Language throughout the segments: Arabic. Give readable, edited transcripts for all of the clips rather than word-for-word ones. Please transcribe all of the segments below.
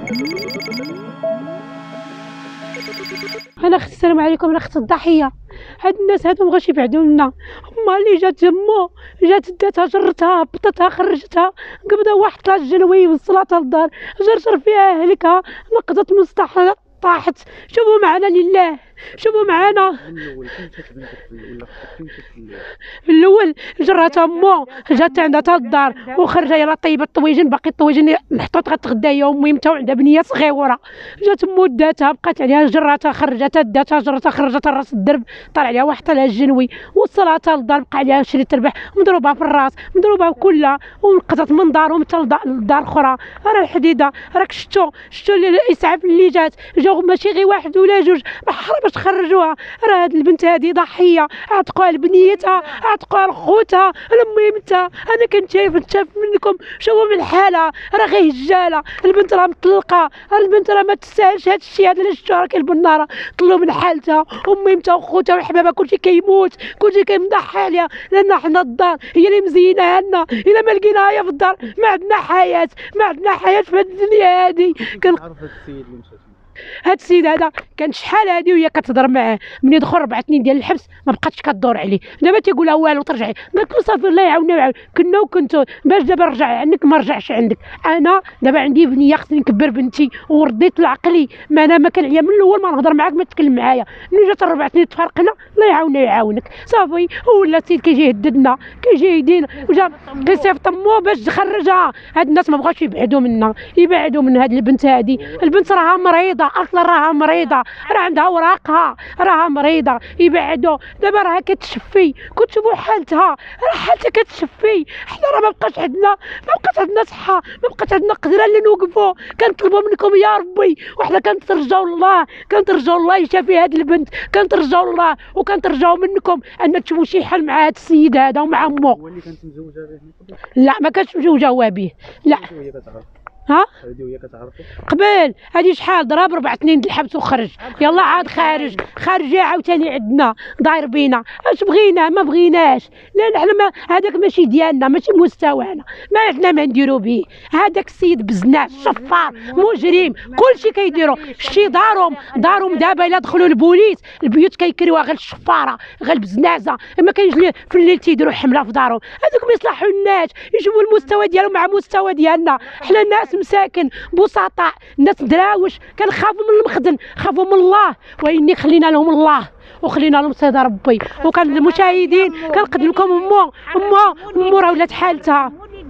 انا اختي السلام عليكم، انا اخت الضحيه. هاد الناس هادو مبغاوش يبعدوا منا. هما اللي جات تمو جات داتها جرتها هبطتها خرجتها قبضها واحد طلع الجنوي وصلاتها للدار جرجر فيها هلكها نقضت مستحيل طاحت. شوفوا معنا لله، شوفوا معنا. في الاول جراتها امو جات عندها حتى الدار وخرجه يلاه طيبه الطويجن، باقي الطويجن محطوط غتغدا هي امي متى وعندها بنيه صغيره. جات امو داتها بقات عليها جراتها خرجتها داتها جرتها خرجتها راس الدرب طلع عليها واحد طلع الجنوي وصلاتها للدار بقى عليها شريط تربح مضروبه في الراس مضروبه كلها ونقطت من دارهم حتى لدار اخرى. راه الحديده راك شفتوا الاسعاف اللي جات جاو ماشي غير واحد ولا جوج بحر باش خرجوها. راه هاد البنت هادي ضحيه، عتقوها لبنيتها عتقوها لخوتها لميمتها. انا كنت شايف منكم شوفوا من الحاله راه غير هجاله. البنت راه مطلقه، البنت راه ما تستاهلش هاد الشيء هذا اللي شفتو راه كاين بالنار. طلعوا من حالتها اميمتها وخوتها وحبابها كلشي كيموت كلشي كيمضحي عليها لان حنا الدار هي اللي مزيناها لنا. الا ما لقيناها هي في الدار ما عندنا حياه، ما عندنا حياه في هاد الدنيا هادي. كنعرف هاد السيد اللي مشات هاد السيد هذا كان شحال هادي وهي كتهضر معاه ملي دخل 4 سنين ديال الحبس ما بقاتش كدور عليه. دابا تيقول لها والو ترجعي، قالت له صافي الله يعاوننا ويعاون كنا وكنتو باش دابا نرجع عندك ما رجعش عندك. انا دابا عندي بنيه خصني نكبر بنتي ورديت لعقلي. ما انا ما كان عليا من الاول ما نهضر معاك ما تكلم معايا. ملي جات 4 سنين تفرقنا الله يعاوننا ويعاونك صافي. ولا السيد كيجي يهددنا كيجي يدينا وجا كيصيفط امو باش تخرجها. هاد الناس ما بغاوش يبعدوا منا، يبعدوا من هاد البنت هادي. البنت راها مريضه اصلا، راها مريضه، راه عندها اوراقها، راها مريضه. يبعدوا دابا راها كتشفي كتشوفوا حالتها، راه حالتها كتشفي. حنا راه ما بقاش عندنا صحه، ما بقاش عندنا قدره اللي نوقفوا. كنطلبوا منكم يا ربي وحنا كنترجاو الله يشافي هاد البنت، كنترجاو الله وكنترجاو منكم ان تشوفوا شي حل مع هاد السيد هذا ومع امو. هو اللي كانت مزوجه به؟ لا ما كانتش مزوجه به، لا. ها هادي وهي كتعرفو قبل هادي شحال ضرب 4 سنين د الحبس وخرج. يلا عاد خارج عاوتاني عندنا داير بينا. اش بغينا ما بغيناش لان حنا هذاك ماشي ديالنا ماشي مستوانا، ما عندنا ما نديرو به. هذاك السيد بزناف شفار مجرم كلشي كيديرو. شتي دارهم دابا الا دخلوا البوليس البيوت كيكريوها غير الشفاره غير البزنازه. ما كاينش في الليل تيديروا حمله في دارهم. هذوك ما يصلحولناش، يجيبوا المستوى ديالهم مع المستوى ديالنا. حنا الناس مساكن بسطاء، الناس دراوش كنخافوا من المخزن، خافوا من الله واني خلينا لهم الله وخلينا لهم سيد ربي. وكان المشاهدين كنقدم لكم امو راه ولات حالتها.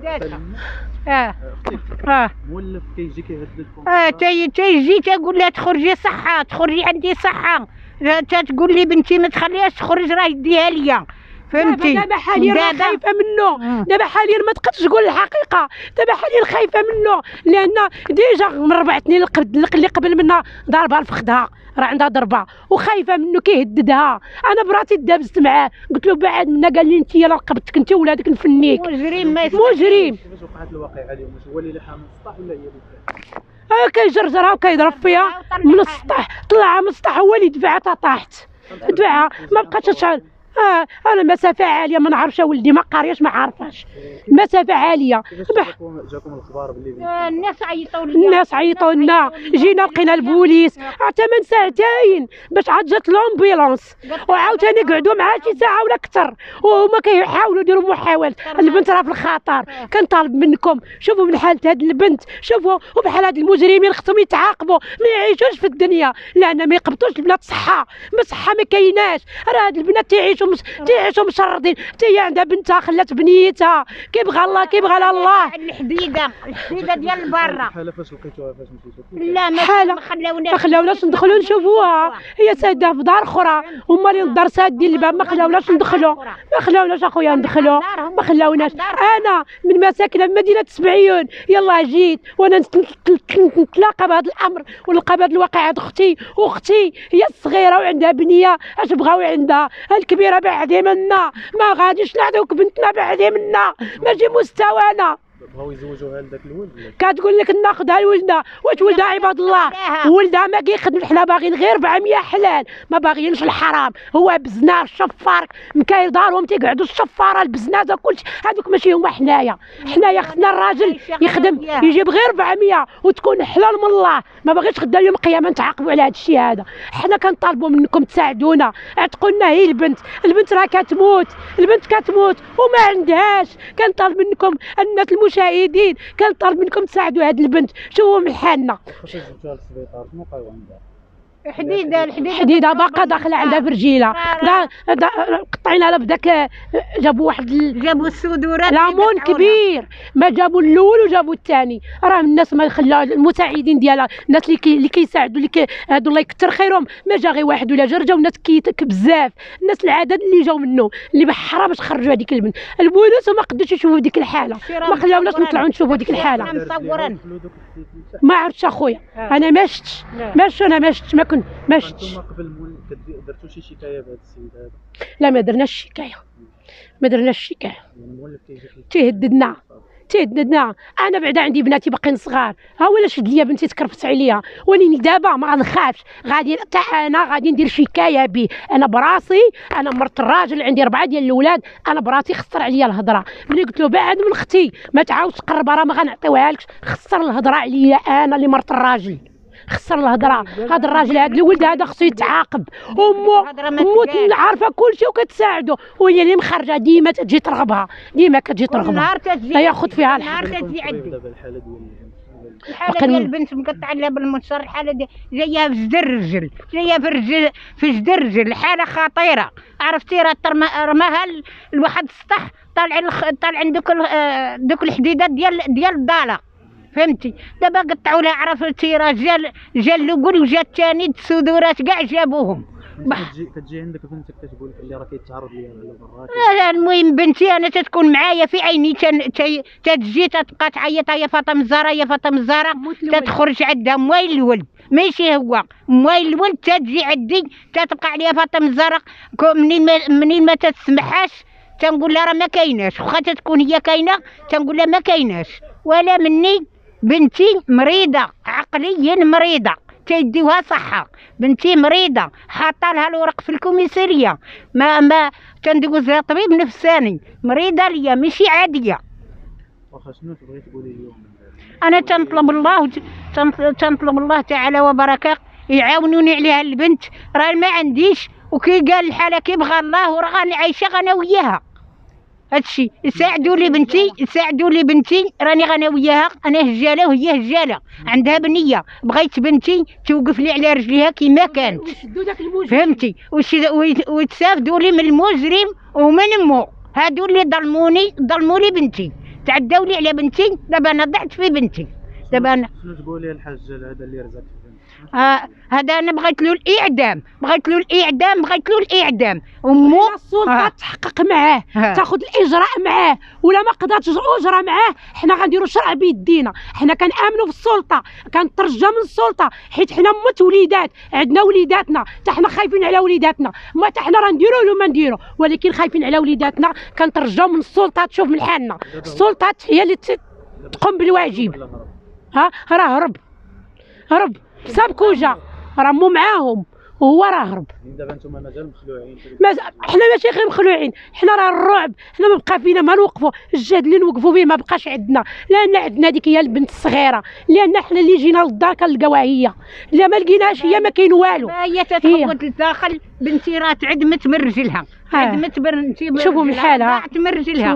مولف كيجي كيهددكم؟ تيجي تيقول لها تخرجي صحه، تخرجي عندي صحه، تتقول لي بنتي ما تخليهاش تخرج راه يديها ليا. فهمتي؟ دابا حاليا خايفه منه، دابا حاليا ما تقدرش تقول الحقيقه. دابا حاليا خايفه منه لان ديجا من 4 سنين اللي قبل منها ضربها لفخدها، راه عندها ضربه وخايفه منه كيهددها. انا براسي دابزت معاه قلت له بعد منا، قال لي انت يلا رقبتك انت وولادك نفنيك. مجرم كيفاش وقعت الواقعه اليوم؟ هو اللي لحها من السطح ولا هي اللي كيجرجرها وكيضرب فيها من السطح، طلعها من السطح هو اللي دفعتها طاحت دفعها ما بقاتش تشعل. انا مسافه عاليه ما نعرفش ولدي ما قارياش ما عارفاش مسافه عاليه. جاكم الخبر باللي الناس عيطوا لنا جينا لقينا البوليس 8 ساعتين باش عاد جات لومبيلونس وعاوتاني قعدوا معاه شي ساعه ولا اكثر وهما كيحاولوا يديروا محاولات. البنت راه في الخطر. كنطالب منكم شوفوا من حاله هاد البنت، شوفوا وبحال هاد المجرمين خصهم يتعاقبوا ما يعيشوش في الدنيا لان ما يقبطوش البنات صحه ما كايناش. راه هاد البنات تعيشوا مشردين. حتى هي عندها بنتها خلات بنيتها كيبغى الله كيبغى لها الله. الحديده ديال برا الحاله فاش لقيتوها فاش مشيتو؟ لا ما خلاوناش ندخلوا نشوفوها. هي ساده في دار اخرى هما اللي الدار سادين الباب ما خلاوناش ندخلوا. ما خلاوناش اخويا ندخلوا ما خلاوناش. انا من مساكنه في مدينه سبعيون يلا جيت وانا نتلاقى بهذا الامر ونلقى بهذه الواقعه. اختي هي الصغيره وعندها بنيه اش بغاو عندها. الكبيره بعدي منا ما غاديش نعطيوك بنتنا بعدي منا ماشي مستوانا. بغاو يزوجوها لذاك الولد ولا؟ كتقول لك ناخذها لولدها. واش ولدها عباد الله؟ ولدها ما كيخدمش، حنا باغيين غير 400 حلال، ما باغيينش الحرام. هو بزنار شفار مكاير دارهم تيقعدوا الشفاره البزنازه كلشي، هذوك ماشي هما. حنايا خصنا الراجل يخدم يجيب غير 400 وتكون حلال من الله. ما باغيش غدا اليوم القيامه نتعاقبوا على هذا الشيء هذا. حنا كنطالبوا منكم تساعدونا، عتقوا لنا. هي البنت راه كتموت، البنت كتموت وما عندهاش. كنطالب منكم الناس المشاهدين، كنطالب منكم تساعدوا هذه البنت. شوفوا من حالنا. فاش جبتوها للسبيطار شنو قالوا عندها؟ حديده باقا داخله عندها في رجيله، قطعنا لها بداك. جابوا جابوا السدورات لامون كبير، ما جابوا الاول وجابوا الثاني. راه الناس ما خلاو المساعدين ديالها، الناس اللي كيساعدوا هادو الله يكثر خيرهم. ما جا غير واحد ولا جوج، جاو ناس كيتك بزاف. الناس العدد اللي جاو منهم اللي بحرا باش خرجوا هذيك البنت. البوليس ما قدوش يشوفوا ديك الحاله، ما خلاوناش نطلعوا نشوفوا ديك الحاله. ما عرفتش اخويا، انا ما شفتش. ما شفتش. انتم قبل درتوا شي شكايه بهذا السيد هذا؟ لا ما درناش شكايه، ما درناش شكايه. المولف تيهددنا. انا بعدا عندي بناتي باقيين صغار، ها ولا شد ليا بنتي تكرفت عليا. وليني دابا ما غنخافش، غادي حتى انا غادي ندير شكايه به. انا براسي، انا مرت الراجل، عندي 4 ديال الاولاد. انا براسي خسر عليا الهضره. ملي قلت له بعد من اختي ما تعاودش تقرب، راه ما غنعطيوها لكش. خسر الهضره عليا انا اللي مرت الراجل، خسر الهضره. هذا الراجل هذا الولد هذا خصو يتعاقب. امو عارفه كلشي وكتساعدو، وهي اللي مخرجه ديما تجي ترغبها، ديما كتجي ترغبها. ياخذ فيها النهار تجي عندي. الحاله ديال البنت مقطعه لها بالمنشار. الحاله دي جايه في جدر الرجل، جايه في جدر الرجل. الحاله خطيره، عرفتي. راه رماها لواحد السطح طالع دوك الحديدات ديال الضاله، فهمتي. دابا قطعوا لها، عرفتي. راه جا الاول وجا الثاني، السدورات كاع جابوهم. كتجي عندك بنتك كتقول لك اللي راه كيتعرض ليها على برات. المهم بنتي انا تتكون معايا في عيني، تتجي تبقى تعيط يا فاطمه الزهراء يا فاطمه الزهراء. تتخرج عندها مويل الولد، ماشي هو مويل الولد. تجي عندي تتبقى عليها فاطمه الزهراء. منين ما تسمحهاش تنقول لها راه ما كايناش. واخا تكون هي كاينه تنقول لها ما كايناش. ولا مني بنتي مريضه عقليا، مريضه تيديوها صحه. بنتي مريضه، حاطه لها الورق في الكوميساريه، ما تندوز لها طبيب نفساني. مريضه ليا ماشي عاديه. واخا شنو تبغي تقولي اليوم؟ انا تنطلب الله تعالى وبركاته يعاونوني عليها البنت. راه ما عنديش، وكي قال الحاله كيبغى الله وراه غاني عايشه غانا وياها. هادشي يساعدوا لي بنتي، راني غانا وياها. انا هجاله وهي هجاله، عندها بنيه. بغيت بنتي توقف لي على رجليها كما كانت، فهمتي. ويتسافدوا لي من المجرم ومن مو. هادو اللي ظلموا لي بنتي، تعداو لي على بنتي. دابا انا ضعت في بنتي. دابا انا شنو تقولي الحاج هذا اللي رزق في بنتي؟ هذا انا بغيت له الاعدام. امو السلطه تحقق معاه، تاخذ الاجراء معاه. ولا ما قدرتش اجرى معاه، حنا غنديروا شرع بيدينا. حنا كنامنوا في السلطه، كنترجى من السلطه، حيت حنا مت وليدات، عندنا وليداتنا. حتى حنا خايفين على وليداتنا. ما حتى حنا راه نديروا ولا ما نديروا، ولكن خايفين على وليداتنا. كنترجاو من السلطه تشوف من حالنا. السلطه هي اللي تقوم بالواجب. راه هرب سابكو جا، راه مو معاهم وهو راه هرب. دابا نتوما مازال مخلوعين؟ حنا ماشي غير مخلوعين، حنا راه الرعب. حنا ما بقى فينا ما نوقفوا. الجهد اللي نوقفوا به ما بقاش عندنا، لان عندنا ديك هي البنت الصغيره. لان حنا اللي جينا للدار كنلقاوها هي، لا ما لقيناش هي ما كاين والو. هي تتخبط للداخل. بنتي راه تعدمت من رجلها، تعدمت بنتي. شوفوا من حالها، ضاعت من رجلها.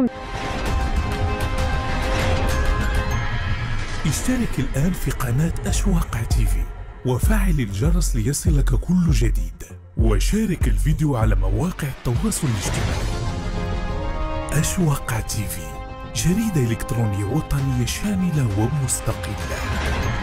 اشترك الآن في قناة أشواق تيفي وفعل الجرس ليصلك كل جديد، وشارك الفيديو على مواقع التواصل الاجتماعي. أشواق تيفي، جريدة إلكترونية وطنية شاملة ومستقلة.